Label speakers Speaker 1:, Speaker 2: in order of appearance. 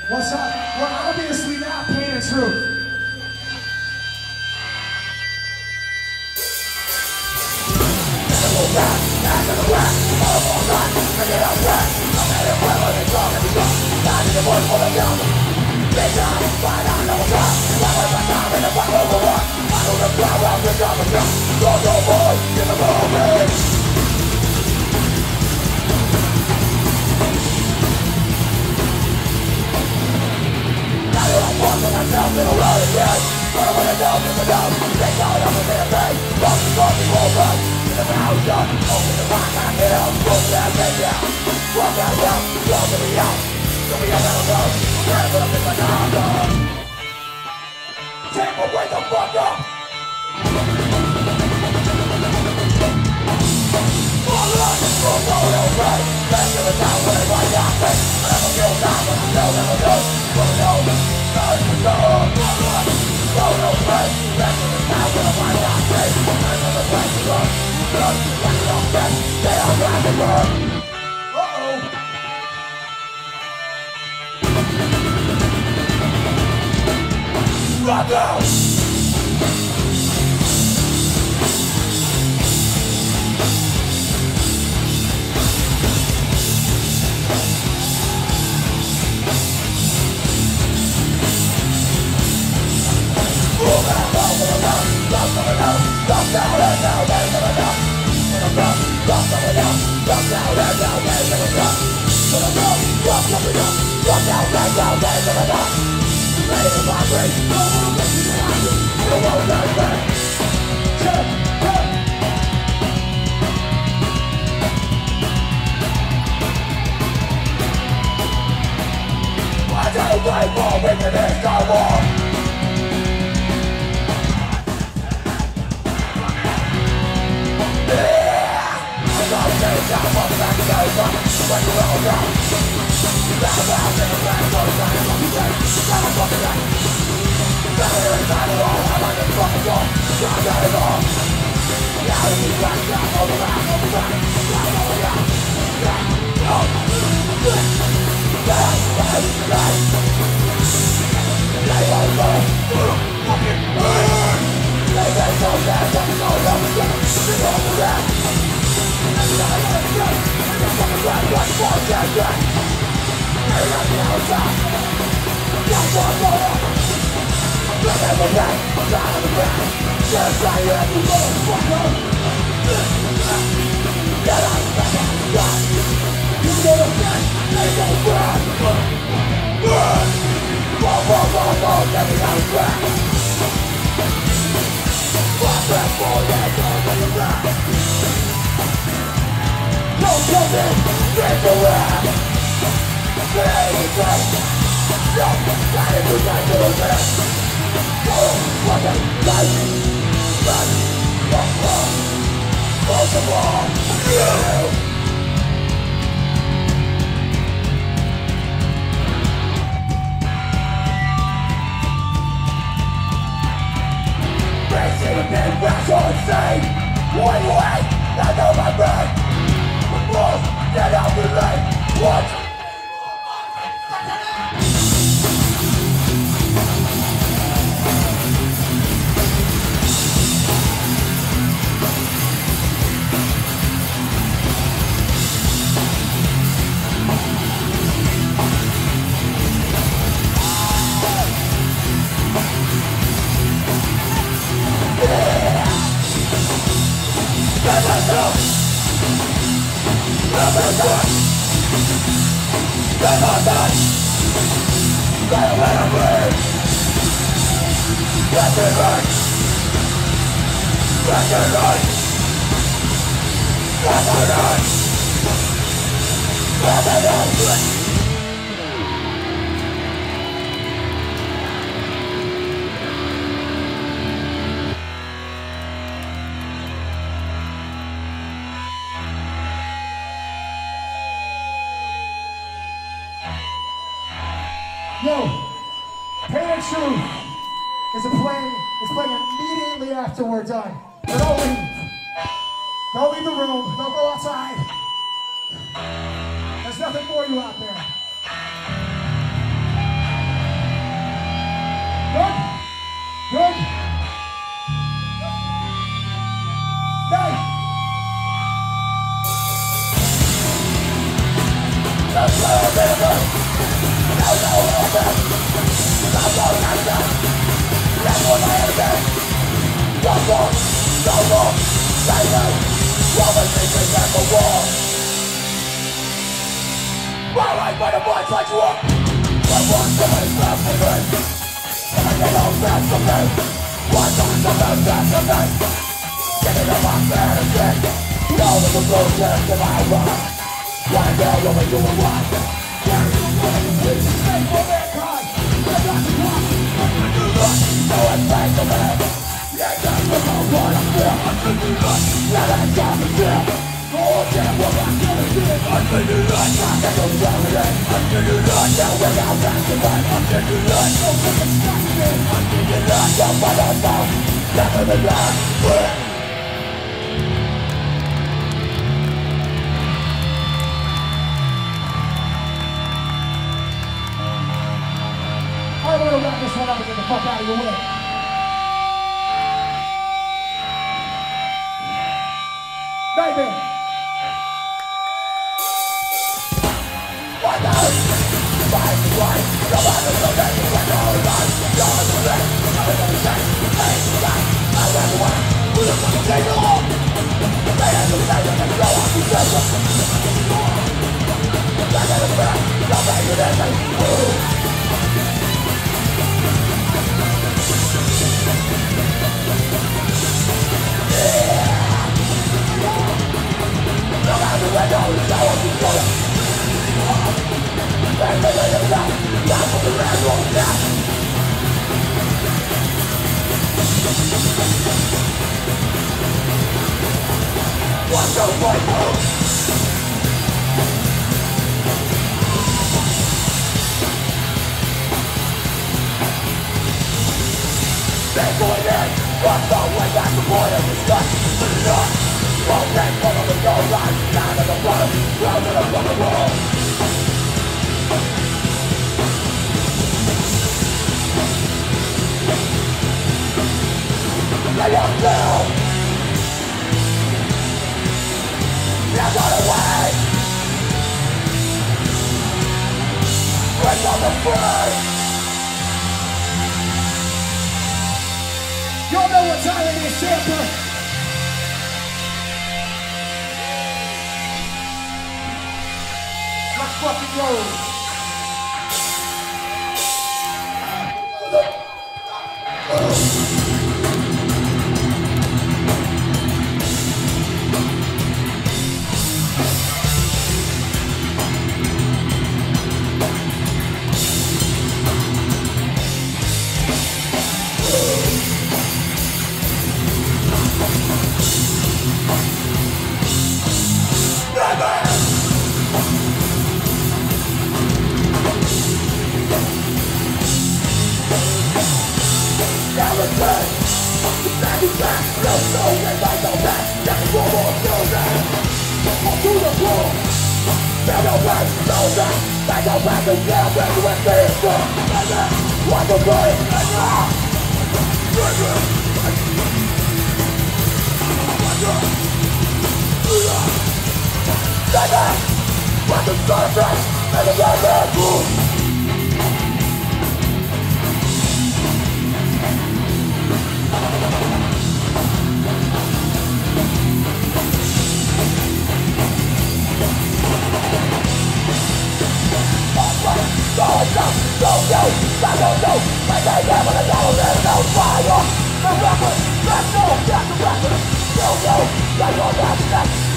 Speaker 1: What's up? We're obviously not Pain and Truth.
Speaker 2: Wake the fuck up! Rock out!
Speaker 1: Yo, Pain and Truth is playing immediately after we're done. But don't leave. Don't leave the room. Don't go outside. There's nothing for you out there. Good. Good. Nine.
Speaker 2: Alright, when the boys like you up, I want to make that for me. I get all that for me. Why don't you make that for me? Get it on my fantasy. Know that the process of my life. Why now you're doing what? Where you going? It's the same for mankind. I got to walk. I'm gonna do that. No one's paying for me. Yeah, that's what I feel. I'm gonna do that. Yeah, that's how I feel. Oh, damn, what I'm gonna do. I'm gonna do that. I'm gonna do that. I'm gonna do that. Now we're out back to that. I'm gonna do that. No fucking stopping me. I'm gonna do that. Don't find out now. Never the last.
Speaker 1: I'm gonna wrap this one up and get the fuck out of your way. Nightmare. What's up, white folks? They're going in. What's up, way back the boy of the stuff? Put it up. Won't take one of the gold lines. Down to the bottom. Round to the fucking wall. Lay up down. Now got away. Break on the front. Y'all know what time it is, Tampa. Let's fucking roll.
Speaker 2: Go, go, go, go, go, go, go, go, go, go, go, go, go, go,